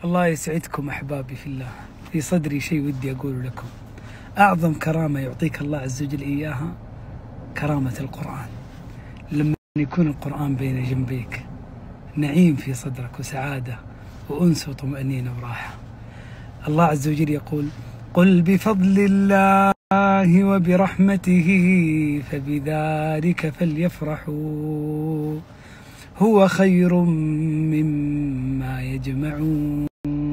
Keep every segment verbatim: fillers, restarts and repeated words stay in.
الله يسعدكم أحبابي في الله. في صدري شيء ودي أقول لكم. أعظم كرامة يعطيك الله عز وجل إياها كرامة القرآن. لما يكون القرآن بين جنبيك نعيم في صدرك وسعادة وأنس وطمأنينة وراحة. الله عز وجل يقول: قل بفضل الله وبرحمته فبذلك فليفرحوا هو خير مما يجمعون.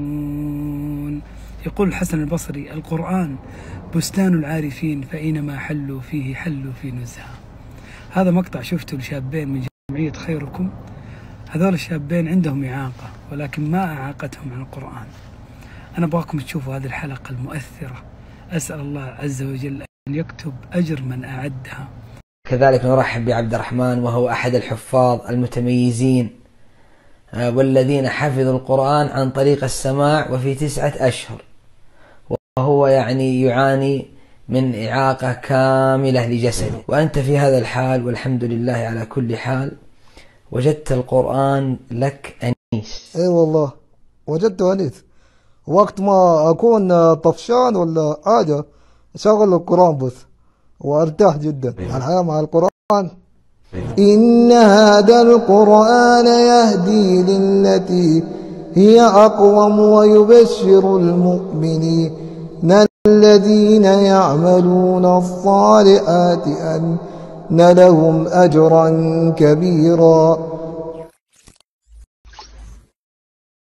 يقول الحسن البصري: القرآن بستان العارفين فأينما حلوا فيه حلوا في نزهة. هذا مقطع شفته لشابين من جمعية خيركم. هذول الشابين عندهم إعاقة ولكن ما أعاقتهم عن القرآن. أنا أبغاكم تشوفوا هذه الحلقة المؤثرة. أسأل الله عز وجل أن يكتب أجر من أعدها. كذلك نرحب بعبد الرحمن، وهو أحد الحفاظ المتميزين والذين حفظوا القرآن عن طريق السماع وفي تسعة أشهر، وهو يعني يعاني من إعاقة كاملة لجسده، وأنت في هذا الحال والحمد لله على كل حال. وجدت القرآن لك أنيس. اي والله وجدته أنيس. وقت ما أكون طفشان ولا حاجة شغل القرآن بس وارتاح جدا. الحياة مع القرآن. إن هذا القرآن يهدي للتي هي أقوم ويبشر المؤمنين الذين يعملون الصالحات أن لهم أجرا كبيرا.